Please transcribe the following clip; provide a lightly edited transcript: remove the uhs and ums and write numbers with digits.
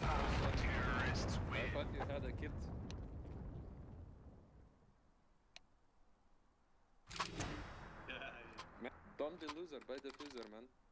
Terrorists I win. thought you had a kit. Yeah. Man, don't be loser, buy the diffuser, man.